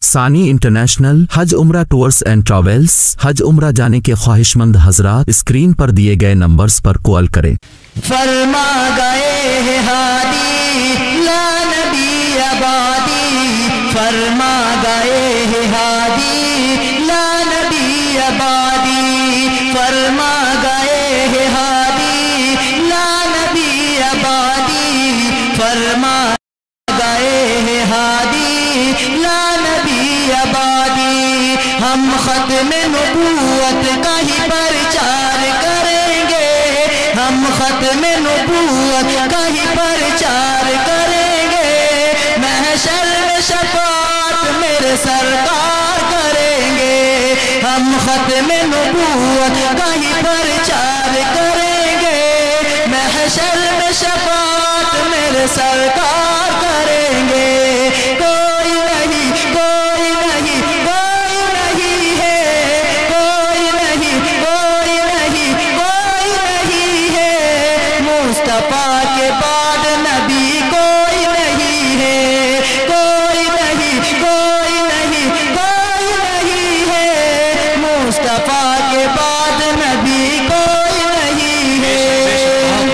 ثانی انٹرنیشنل حج عمرہ tours and travels. حج عمرہ جانے کے خواہشمند حضرات اسکرین پر دیے گئے نمبرز پر کال کریں۔ فرما گئے ہیں ہادی لا نبی آبادی، فرما گئے ہیں ہادی لا نبی آبادی، فرما گئے ہیں ہادی لا نبی آبادی، فرما گئے ہیں ہادی لا نبی آبادی۔ ہم ختم نبوت کا ہی پرچار کریں گے، ہم ختم نبوت کا ہی پرچار کریں گے، محشر میں شفاعت میرے سرکار کریں گے، ہم ختم نبوت کا ہی پرچار کریں گے، محشر میں شفاعت میرے سرکار کریں گے۔ کوئی نہیں کوئی نہیں کوئی نہیں ہے، کوئی نہیں کوئی نہیں کوئی نہیں ہے، مصطفیٰ کے بعد نبی کوئی نہیں ہے، کوئی نہیں کوئی نہیں کوئی نہیں ہے، مصطفیٰ کے بعد نبی کوئی نہیں ہے۔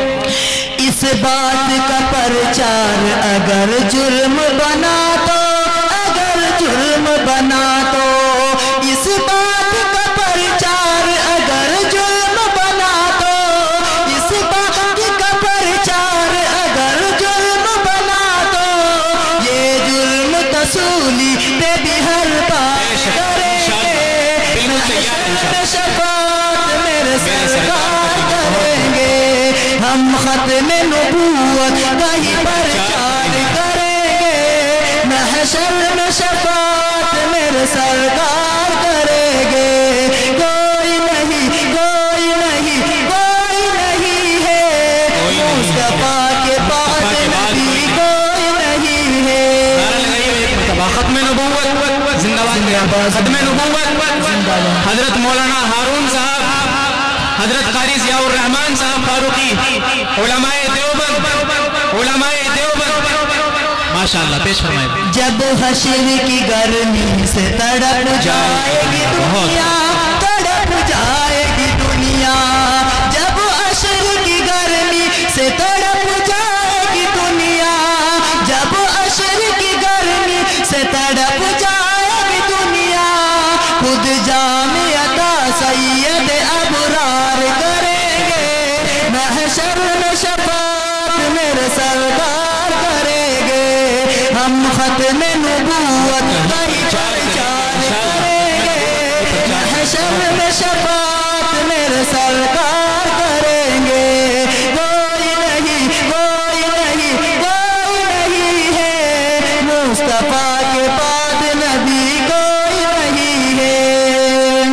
اس بات کا پرچار اگر جرم بنا تو، اگر جرم بنا تو، اس بات کا پرچار اگر جرم بنا تو، اس بات کا پرچار اگر جرم بنا تو، یہ جرم تصولی پہ بھی ہر بات کریں گے، محشر شفاعت میرے سرکار کریں گے، ہم ختم نبوت کا ہی پرچار کریں گے، محشر میں شفاعت میرے سرکار کریں گے۔ کوئی نہیں کوئی نہیں کوئی نہیں ہے، مصطفیٰ کے بعد نبی کوئی نہیں ہے۔ ختم نبوت زندہ باد، ختم نبوت حضرت مولانا ہارون صاحب، حضرت قاری ضیاء الرحمن صاحب فاروقی، علماء دیوبند، علماء دیوبند، ماشاءاللہ پیش فرمائے۔ جب حشر کی گرمی سے تڑپ جائے گی دنیا، تڑپ جائے گی دنیا، جب حشر کی گرمی سے تڑپ جائے گی دنیا، جب حشر کی گرمی سے تڑپ جائے گی دنیا، خود جام عطا سید ابرار کریں گے، محشر میں شفاعت میرے سرکار کریں گے، ہم ختم نبوت کا ہی پرچار کریں گے، محشر میں شفاعت میرے سرکار کریں گے۔ کوئی نہیں کوئی نہیں کوئی نہیں ہے، مصطفیٰ کے بعد نبی کوئی نہیں ہے۔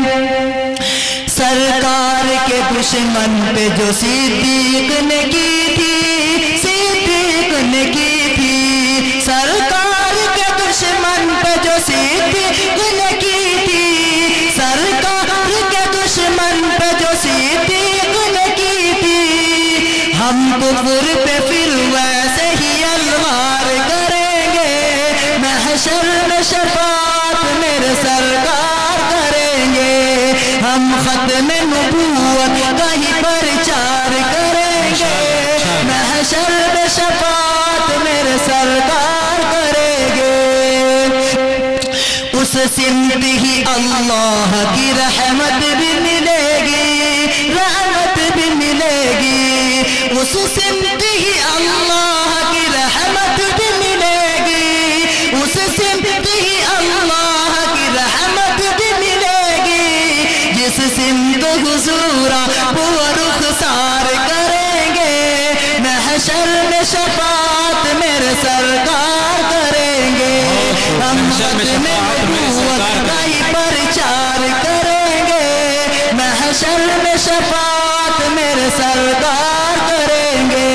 سرکار کے دشمن پہ جو صدیق نے کی تھی، صدیق نے کی تھی، سرکار کے دشمن پہ جو صدیق نے کی تھی، سرکار کے دشمن پہ جو صدیق نے کی تھی، ہم کفر پہ پھر ویسے ہی الوار کریں گے، محشر میں شفاعت میرے سرکار کریں گے، ہم ختم نبوت کا ہی پرچار کریں گے، محشر میں شفاعت میرے سرکار کریں گے۔ اس سمت ہی اللہ کی رحمت بھی ملے گی، رحمت بھی ملے گی، اس سمت ہی اللہ کی رحمت بھی ملے گی، اس سمت ہی اللہ کی رحمت بھی ملے گی، جس سمت حضور وہ رخسار کریں گے، محشر میں شفاعت میرے سرکار کریں گے، ہم ختم نبوت کا ہی پرچار کریں گے، محشر میں شفاعت میرے سرکار کریں گے۔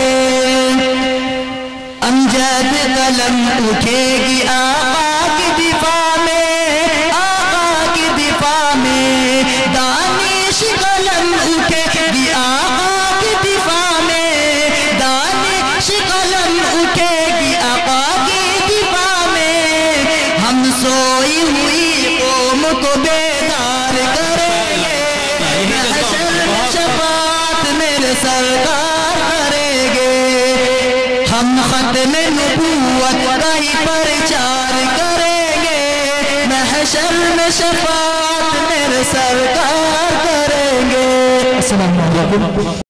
امجد قلم اٹھے گی آقا کی دفاع میں، آقا کی دفاع میں، دانش قلم اٹھے گی آقا کی دفاع میں، دانش قلم اٹھے گی آقا کی دفاع میں، ہم سوئے ہم ختم نبوت کا ہی پرچار کریں گے محشر میں شفاعت میرے سرکار کریں گے. السلام علیکم.